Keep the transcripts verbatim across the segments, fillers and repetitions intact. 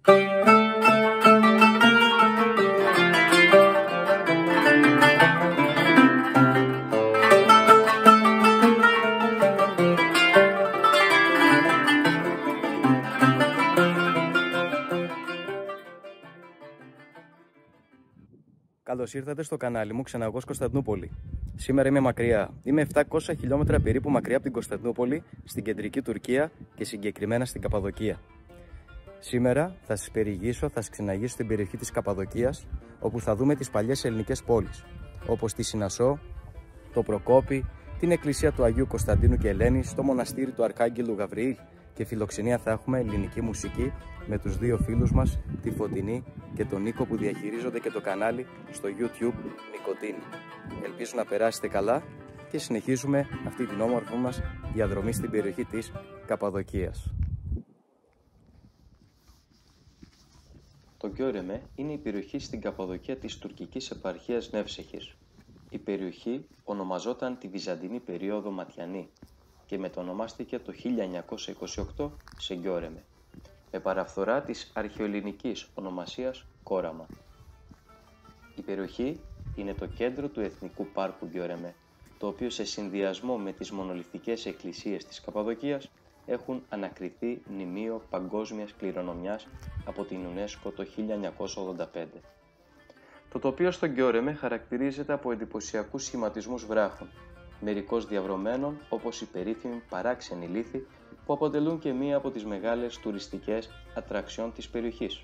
Καλώς ήρθατε στο κανάλι μου Ξεναγός Κωνσταντινούπολη. Σήμερα είμαι μακριά. Είμαι επτακόσια χιλιόμετρα περίπου μακριά από την Κωνσταντινούπολη, στην κεντρική Τουρκία και συγκεκριμένα στην Καπαδοκία. Σήμερα θα σας περιηγήσω, θα σας ξεναγήσω στην περιοχή της Καπαδοκίας, όπου θα δούμε τις παλιές ελληνικές πόλεις, όπως τη Συνασσό, το Προκόπη, την εκκλησία του Αγίου Κωνσταντίνου και Ελένης, το μοναστήρι του Αρχάγγελου Γαβριήλ και φιλοξενία θα έχουμε ελληνική μουσική με τους δύο φίλους μας, τη Φωτεινή και τον Νίκο, που διαχειρίζονται και το κανάλι στο YouTube Νικοτίνη. Ελπίζω να περάσετε καλά και συνεχίζουμε αυτή την όμορφη μας διαδρομή στην περιοχή της Καπαδοκίας. Το Γκιόρεμε είναι η περιοχή στην Καπαδοκία της τουρκικής επαρχίας Νεύσεχης. Η περιοχή ονομαζόταν τη Βυζαντινή περίοδο Ματιανή και μετονομάστηκε το χίλια εννιακόσια είκοσι οκτώ σε Γκιόρεμε, με παραφθορά της αρχαιοελληνικής ονομασίας Κόραμα. Η περιοχή είναι το κέντρο του Εθνικού Πάρκου Γκιόρεμε, το οποίο σε συνδυασμό με τις μονολιθικές εκκλησίες της Καπαδοκίας έχουν ανακριθεί μνημείο παγκόσμιας κληρονομιάς από την UNESCO το χίλια εννιακόσια ογδόντα πέντε. Το τοπίο στο Γκιόρεμε χαρακτηρίζεται από εντυπωσιακούς σχηματισμούς βράχων, μερικώς διαβρωμένων όπως η περίφημη παράξενη λίθη, που αποτελούν και μία από τις μεγάλες τουριστικές ατραξιόν της περιοχής.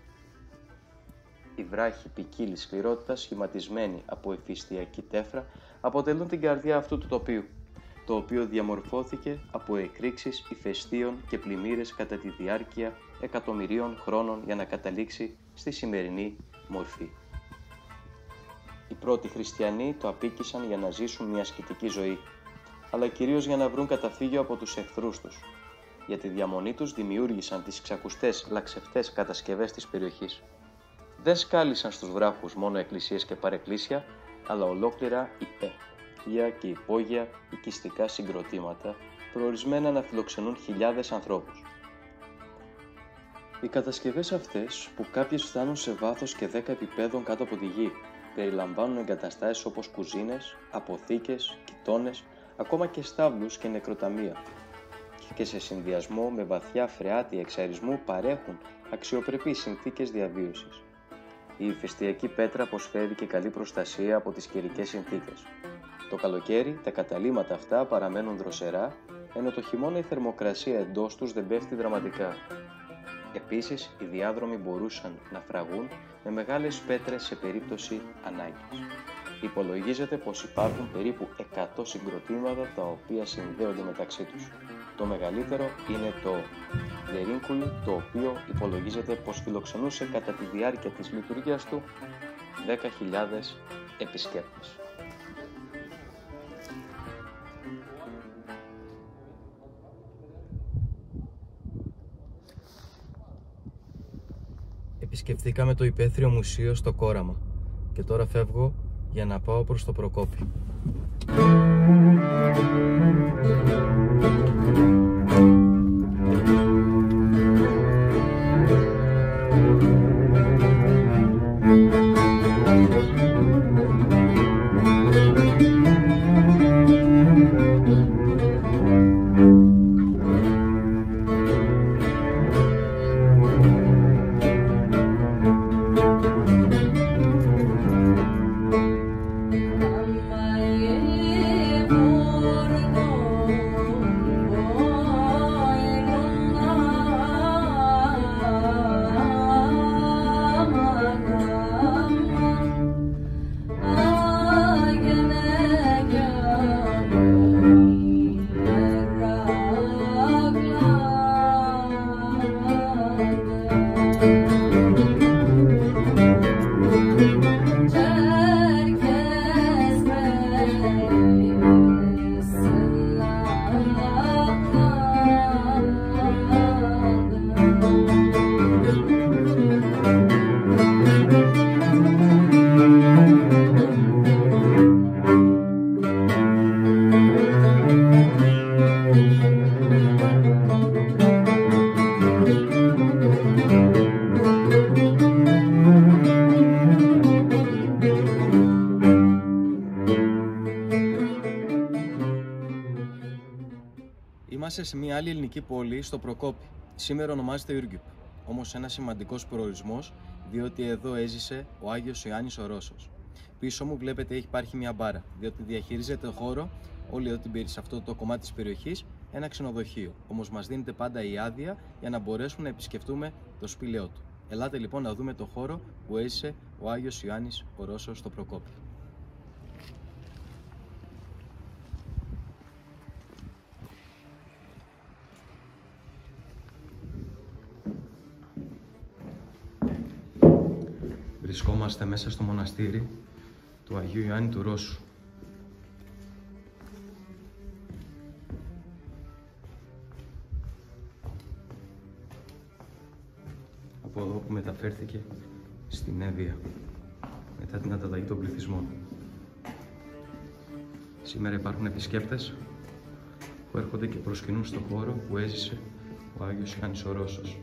Οι βράχοι ποικίλης σκληρότητας, σχηματισμένοι από εφιστιακή τέφρα, αποτελούν την καρδιά αυτού του τοπίου, το οποίο διαμορφώθηκε από εκρήξεις ηφαιστείων και πλημμύρες κατά τη διάρκεια εκατομμυρίων χρόνων για να καταλήξει στη σημερινή μορφή. Οι πρώτοι χριστιανοί το απίκησαν για να ζήσουν μια ασκητική ζωή, αλλά κυρίως για να βρουν καταφύγιο από τους εχθρούς τους. Για τη διαμονή τους δημιούργησαν τις ξακουστές λαξευτές κατασκευές της περιοχής. Δεν σκάλισαν στους βράχους μόνο εκκλησίες και παρεκκλήσια, αλλά ολόκληρα υπέροχα και υπόγεια οικιστικά συγκροτήματα, προορισμένα να φιλοξενούν χιλιάδες ανθρώπους. Οι κατασκευές αυτές, που κάποιες φτάνουν σε βάθος και δέκα επιπέδων κάτω από τη γη, περιλαμβάνουν εγκαταστάσεις όπως κουζίνες, αποθήκες, κοιτώνες, ακόμα και στάβλους και νεκροταμεία, και σε συνδυασμό με βαθιά φρεάτια εξαρισμού παρέχουν αξιοπρεπείς συνθήκες διαβίωσης. Η ηφαιστειακή πέτρα προσφέρει και καλή προστασία από τις καιρικές συνθήκες. Το καλοκαίρι τα καταλύματα αυτά παραμένουν δροσερά, ενώ το χειμώνα η θερμοκρασία εντός τους δεν πέφτει δραματικά. Επίσης, οι διάδρομοι μπορούσαν να φραγούν με μεγάλες πέτρες σε περίπτωση ανάγκης. Υπολογίζεται πως υπάρχουν περίπου εκατό συγκροτήματα τα οποία συνδέονται μεταξύ τους. Το μεγαλύτερο είναι το Λερίνκουλ, το οποίο υπολογίζεται πως φιλοξενούσε κατά τη διάρκεια της λειτουργίας του δέκα χιλιάδες επισκέπτες. Επισκεφθήκαμε το υπαίθριο μουσείο στο Κόραμα και τώρα φεύγω για να πάω προς το Προκόπη. Είμαστε σε μια άλλη ελληνική πόλη, στο Προκόπη. Σήμερα ονομάζεται Ιούργκιουπ. Όμως ένας σημαντικός προορισμός, διότι εδώ έζησε ο Άγιος Ιωάννης ο Ρώσος. Πίσω μου βλέπετε υπάρχει μια μπάρα, διότι διαχειρίζεται χώρο όλη εδώ την, σε αυτό το κομμάτι της περιοχής ένα ξενοδοχείο. Όμως μας δίνεται πάντα η άδεια για να μπορέσουμε να επισκεφτούμε το σπήλαιό του. Ελάτε λοιπόν να δούμε το χώρο που έζησε ο Άγιος Ιωάννης ο Ρώσος στο Προκόπη. Βρισκόμαστε μέσα στο μοναστήρι του Αγίου Ιωάννη του Ρώσου. Από εδώ που μεταφέρθηκε στην Εύβοια μετά την ανταλλαγή των πληθυσμών. Σήμερα υπάρχουν επισκέπτες που έρχονται και προσκυνούν στο χώρο που έζησε ο Άγιος Ιωάννης ο Ρώσος.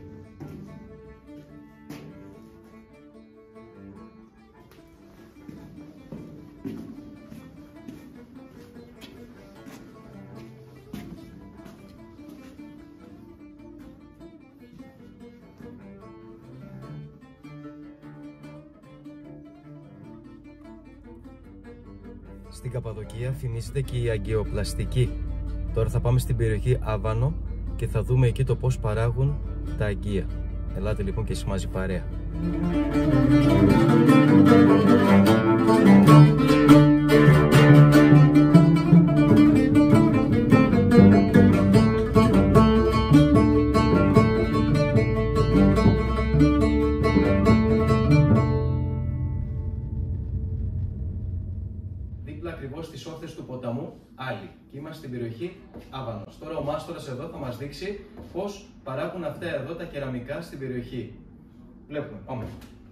Στην Καπαδοκία φημίζεται και η αγκαιοπλαστική. Τώρα θα πάμε στην περιοχή Άβανο και θα δούμε εκεί το πώς παράγουν τα αγκία. Ελάτε λοιπόν και εσείς μαζί παρέα. Ακριβώς στις όχθες του ποταμού Άλλη και είμαστε στην περιοχή Άβανος. Τώρα ο μάστορας εδώ θα μας δείξει πώς παράγουν αυτά εδώ τα κεραμικά στην περιοχή. Βλέπουμε, πάμε.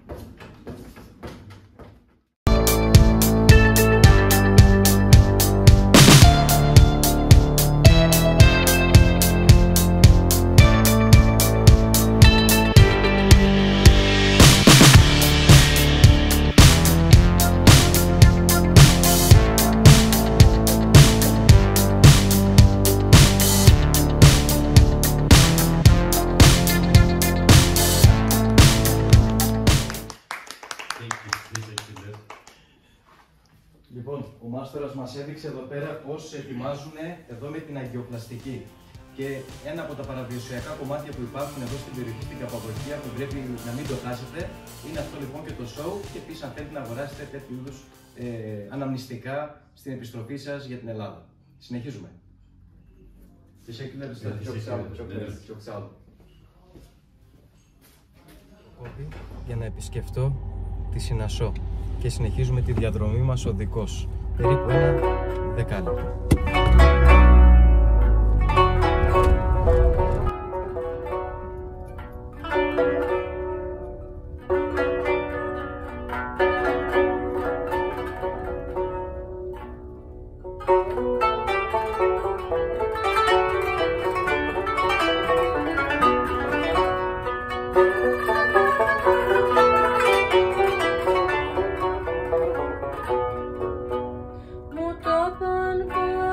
Λοιπόν, ο μάστορας μας έδειξε εδώ πέρα πώς ετοιμάζουν εδώ με την αγκαιοπλαστική. Και ένα από τα παραδοσιακά κομμάτια που υπάρχουν εδώ στην περιοχή στην Καπαδοκία που πρέπει να μην το χάσετε είναι αυτό λοιπόν και το show. Και επίσης αν θέλετε να αγοράσετε τέτοιου είδους ε, αναμνηστικά στην επιστροφή σας για την Ελλάδα. Συνεχίζουμε. Για να επισκεφτώ τη Συνασσό και συνεχίζουμε τη διαδρομή μας οδικός, περίπου ένα δεκάλεπτο. Μου το παν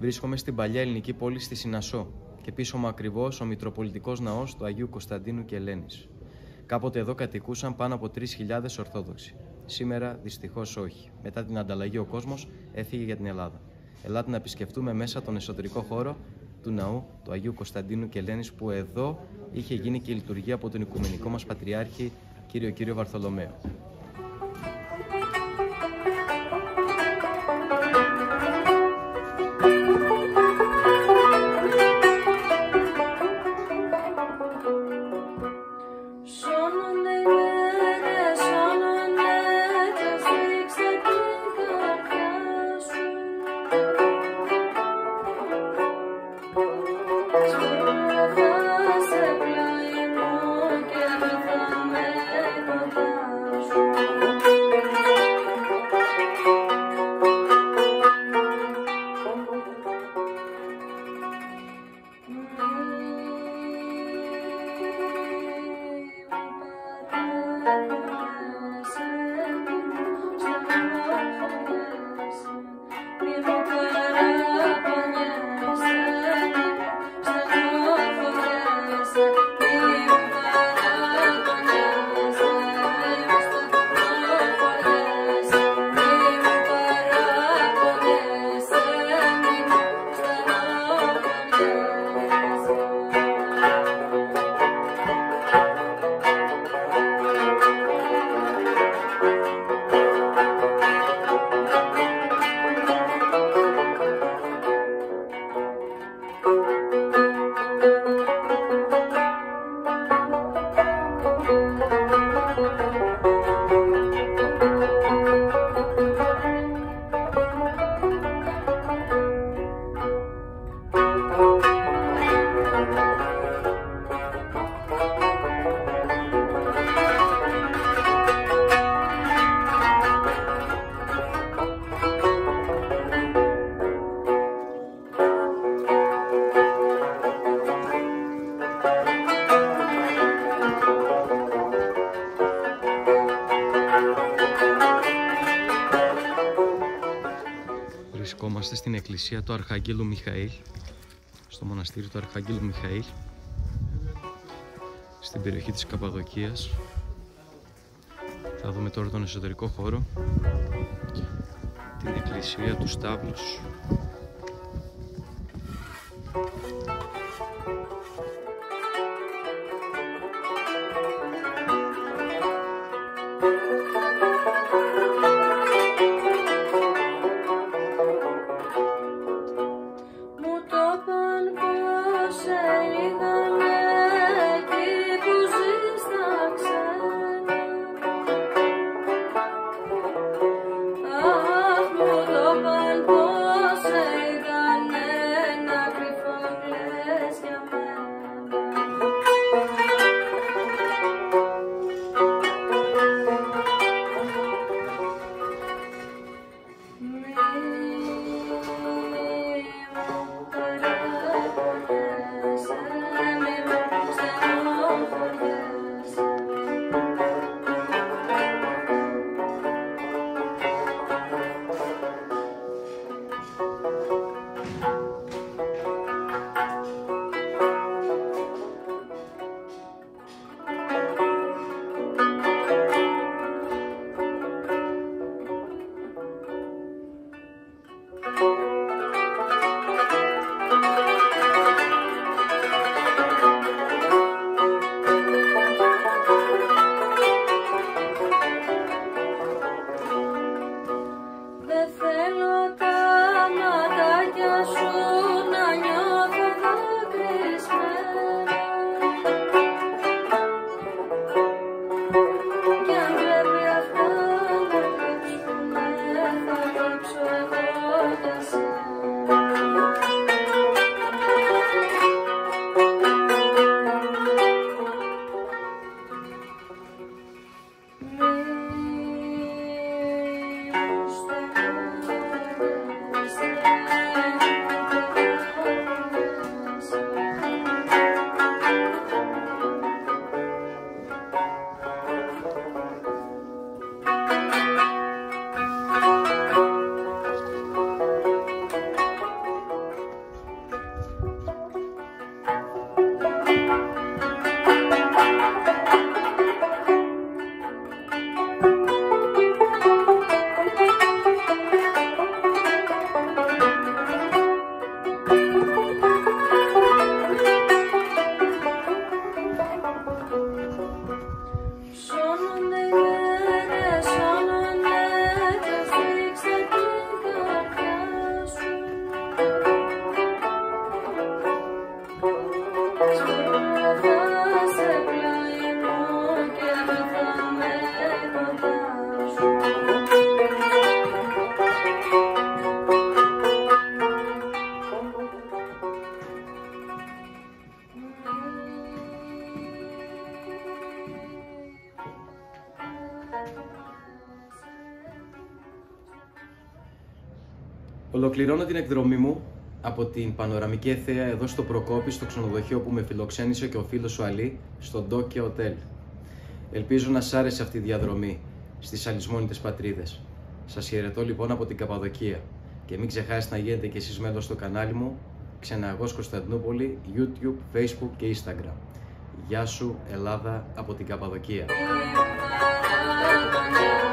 Βρίσκομαι στην παλιά ελληνική πόλη στη Συνασσό και πίσω μου ακριβώς ο Μητροπολιτικός Ναός του Αγίου Κωνσταντίνου και Ελένης. Κάποτε εδώ κατοικούσαν πάνω από τρεις χιλιάδες Ορθόδοξοι. Σήμερα δυστυχώς όχι. Μετά την ανταλλαγή ο κόσμος έφυγε για την Ελλάδα. Ελάτε να επισκεφτούμε μέσα τον εσωτερικό χώρο του ναού του Αγίου Κωνσταντίνου και Ελένης, που εδώ είχε γίνει και η λειτουργία από τον Οικουμενικό μας Πατριάρχη κύριο κύριο Βαρθολομαίο. Βρισκόμαστε στην εκκλησία του Αρχαγγέλου Μιχαήλ, στο μοναστήρι του Αρχαγγέλου Μιχαήλ, στην περιοχή της Καπαδοκίας. Θα δούμε τώρα τον εσωτερικό χώρο, την εκκλησία του Σταύρους. Μου το παν πως έκανε ένα κρυφό κλαις. Ολοκληρώνω την εκδρομή μου από την Πανοραμική Εθέα εδώ στο Προκόπη, στο ξενοδοχείο που με φιλοξένησε και ο φίλος ο Αλή, στο Tokyo Hotel. Ελπίζω να σ' άρεσε αυτή η διαδρομή στις αλυσμόνητες πατρίδες. Σας χαιρετώ λοιπόν από την Καπαδοκία και μην ξεχάσετε να γίνετε και εσείς μέλος στο κανάλι μου Ξεναγός Κωνσταντινούπολη, YouTube, Facebook και Instagram. Γεια σου Ελλάδα από την Καπαδοκία.